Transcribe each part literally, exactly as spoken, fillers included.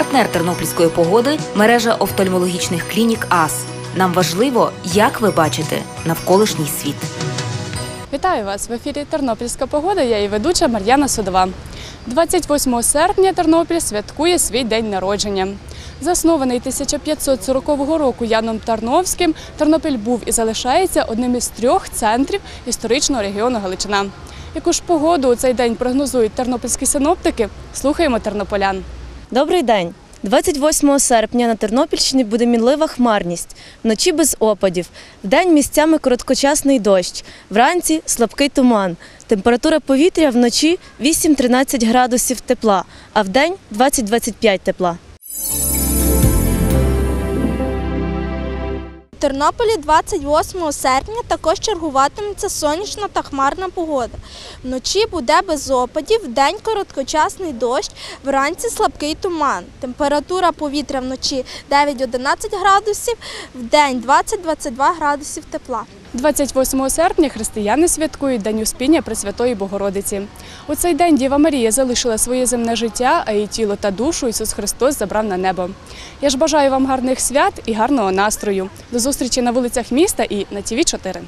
Партнер тернопільської погоди – мережа офтальмологічних клінік АС. Нам важливо, як ви бачите навколишній світ. Вітаю вас! В ефірі «Тернопільська погода», я її ведуча Мар'яна Судова. двадцять восьмого серпня Тернопіль святкує свій день народження. Заснований тисяча п'ятсот сорокового року Яном Тарновським, Тернопіль був і залишається одним із трьох центрів історичного регіону Галичина. Яку ж погоду у цей день прогнозують тернопільські синоптики? Слухаємо тернополян. Добрий день! двадцять восьмого серпня на Тернопільщині буде мінлива хмарність, вночі без опадів, вдень місцями короткочасний дощ, вранці слабкий туман. Температура повітря вночі вісім-тринадцять градусів тепла, а вдень двадцять-двадцять п'ять тепла. В Тернополі двадцять восьмого серпня також чергуватиметься сонячна та хмарна погода. Вночі буде без опадів, вдень короткочасний дощ, вранці слабкий туман. Температура повітря вночі дев'ять-одинадцять градусів, вдень двадцять-двадцять два градусів тепла. двадцять восьмого серпня християни святкують День Успіння Пресвятої Богородиці. У цей день Діва Марія залишила своє земне життя, а її тіло та душу Ісус Христос забрав на небо. Я ж бажаю вам гарних свят і гарного настрою. До зустрічі на вулицях міста і на ті ві чотири.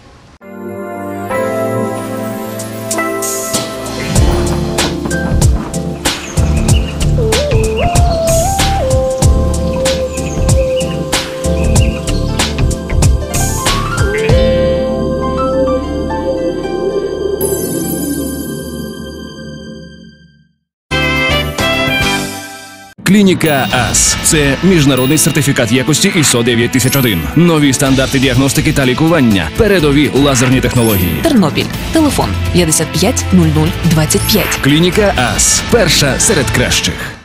Клініка АС – це міжнародний сертифікат якості ай ес о дев'ять тисяч один. Нові стандарти діагностики та лікування. Передові лазерні технології. Тернопіль. Телефон п'ятдесят п'ять нуль нуль двадцять п'ять. Клініка АС – перша серед кращих.